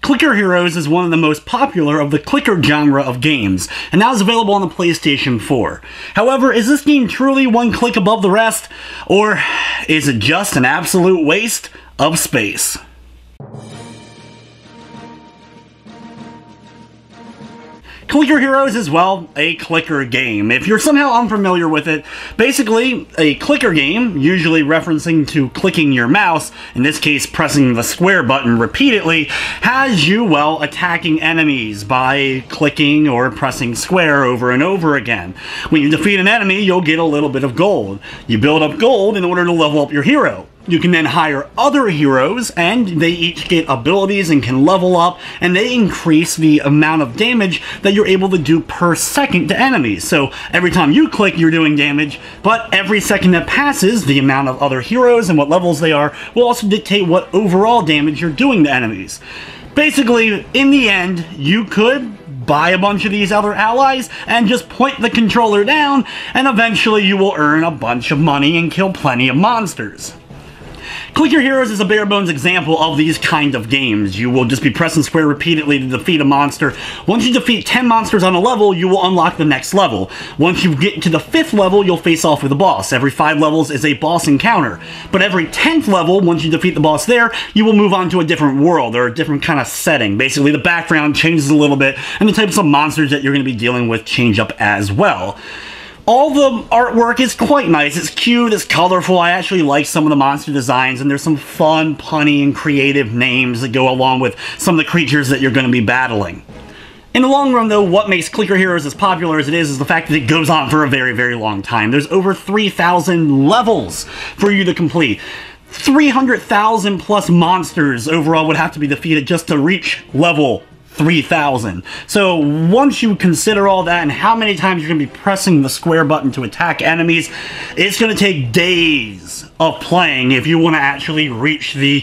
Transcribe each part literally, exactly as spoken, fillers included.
Clicker Heroes is one of the most popular of the clicker genre of games, and now is available on the PlayStation four. However, is this game truly one click above the rest, or is it just an absolute waste of space? Clicker Heroes is, well, a clicker game. If you're somehow unfamiliar with it, basically, a clicker game, usually referencing to clicking your mouse, in this case pressing the square button repeatedly, has you, well, attacking enemies by clicking or pressing square over and over again. When you defeat an enemy, you'll get a little bit of gold. You build up gold in order to level up your hero. You can then hire other heroes, and they each get abilities and can level up, and they increase the amount of damage that you're able to do per second to enemies. So every time you click, you're doing damage, but every second that passes, the amount of other heroes and what levels they are will also dictate what overall damage you're doing to enemies. Basically, in the end, you could buy a bunch of these other allies and just point the controller down, and eventually you will earn a bunch of money and kill plenty of monsters. Clicker Heroes is a bare bones example of these kind of games. You will just be pressing square repeatedly to defeat a monster. Once you defeat ten monsters on a level, you will unlock the next level. Once you get to the fifth level, you'll face off with a boss. Every five levels is a boss encounter. But every tenth level, once you defeat the boss there, you will move on to a different world or a different kind of setting. Basically, the background changes a little bit, and the types of monsters that you're going to be dealing with change up as well. All the artwork is quite nice. It's cute, it's colorful. I actually like some of the monster designs, and there's some fun, punny, and creative names that go along with some of the creatures that you're going to be battling. In the long run, though, what makes Clicker Heroes as popular as it is is the fact that it goes on for a very, very long time. There's over three thousand levels for you to complete. three hundred thousand plus monsters overall would have to be defeated just to reach level three thousand. So once you consider all that and how many times you're going to be pressing the square button to attack enemies, it's going to take days of playing if you want to actually reach the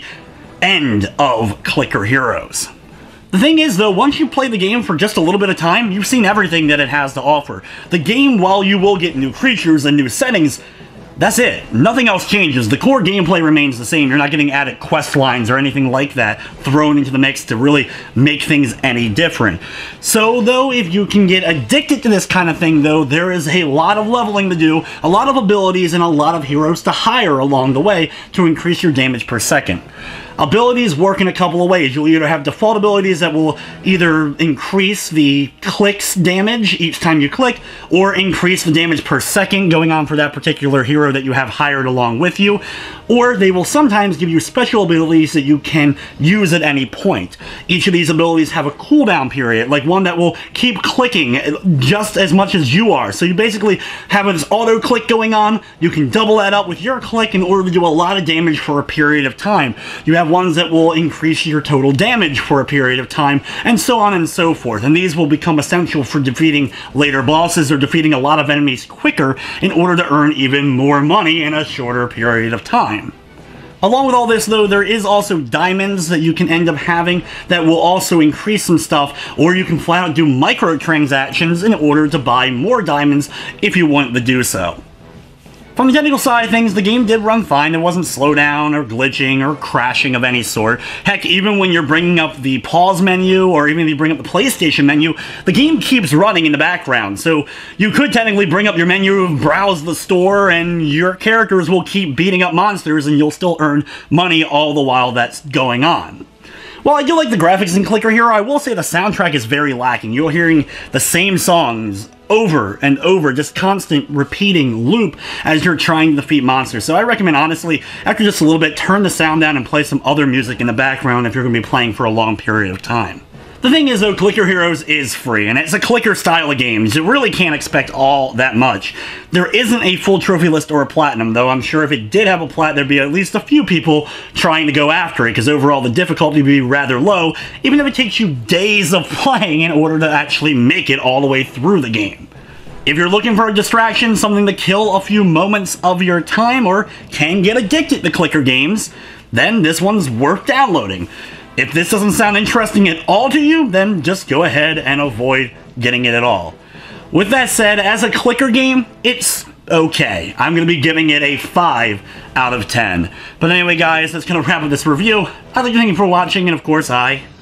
end of Clicker Heroes. The thing is, though, once you play the game for just a little bit of time, you've seen everything that it has to offer. The game, while you will get new creatures and new settings, that's it. Nothing else changes. The core gameplay remains the same. You're not getting added quest lines or anything like that thrown into the mix to really make things any different. So, though, if you can get addicted to this kind of thing, though, there is a lot of leveling to do, a lot of abilities, and a lot of heroes to hire along the way to increase your damage per second. Abilities work in a couple of ways. You'll either have default abilities that will either increase the clicks damage each time you click, or increase the damage per second going on for that particular hero that you have hired along with you, or they will sometimes give you special abilities that you can use at any point. Each of these abilities have a cooldown period, like one that will keep clicking just as much as you are. So you basically have this auto click going on. You can double that up with your click in order to do a lot of damage for a period of time. You have ones that will increase your total damage for a period of time, and so on and so forth. And these will become essential for defeating later bosses or defeating a lot of enemies quicker in order to earn even more money in a shorter period of time. Along with all this, though, there is also diamonds that you can end up having that will also increase some stuff, or you can flat out do microtransactions in order to buy more diamonds if you want to do so. From the technical side of things, the game did run fine. It wasn't slow down or glitching or crashing of any sort. Heck, even when you're bringing up the pause menu or even if you bring up the PlayStation menu, the game keeps running in the background. So you could technically bring up your menu, browse the store, and your characters will keep beating up monsters and you'll still earn money all the while that's going on. While I do like the graphics in Clicker Hero, I will say the soundtrack is very lacking. You're hearing the same songs over and over, just constant repeating loop as you're trying to defeat monsters. So I recommend, honestly, after just a little bit, turn the sound down and play some other music in the background if you're going to be playing for a long period of time. The thing is, though, Clicker Heroes is free, and it's a clicker style of games. You really can't expect all that much. There isn't a full trophy list or a platinum, though I'm sure if it did have a plat, there'd be at least a few people trying to go after it, because overall the difficulty would be rather low, even if it takes you days of playing in order to actually make it all the way through the game. If you're looking for a distraction, something to kill a few moments of your time, or can get addicted to clicker games, then this one's worth downloading. If this doesn't sound interesting at all to you, then just go ahead and avoid getting it at all. With that said, as a clicker game, it's okay. I'm going to be giving it a five out of ten. But anyway, guys, that's going to wrap up this review. I'd like to thank you for watching, and of course, I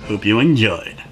Hope you enjoyed.